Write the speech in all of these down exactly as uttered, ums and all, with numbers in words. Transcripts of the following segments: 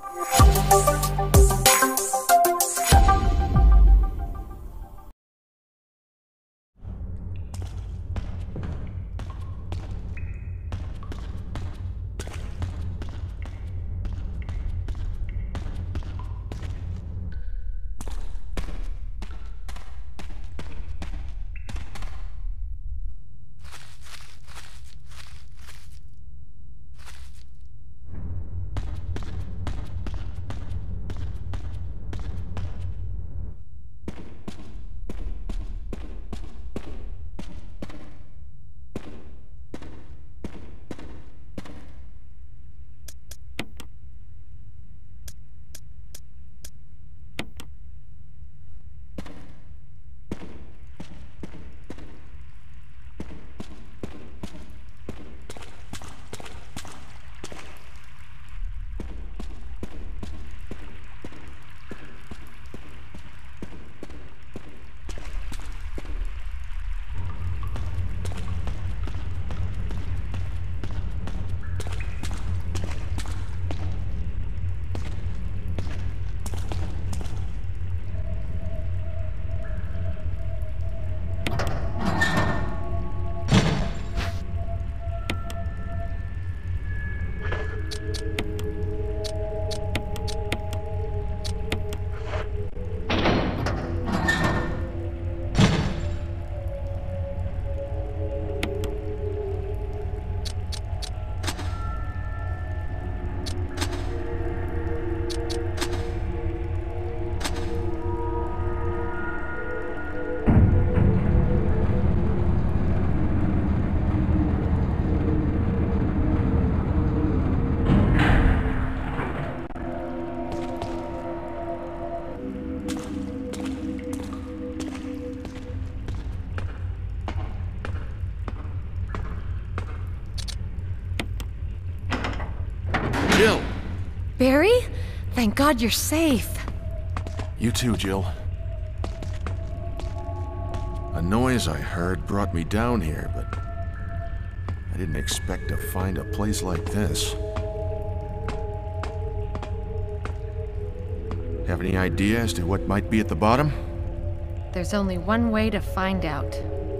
Jill! Barry? Thank God you're safe. You too, Jill. A noise I heard brought me down here, but I didn't expect to find a place like this. Have any idea as to what might be at the bottom? There's only one way to find out.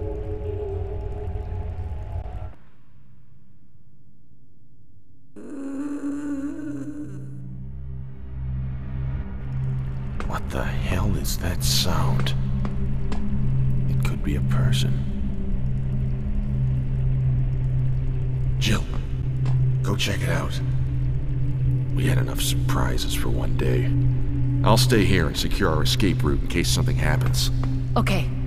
What the hell is that sound? It could be a person. Jill, go check it out. We had enough surprises for one day. I'll stay here and secure our escape route in case something happens. Okay.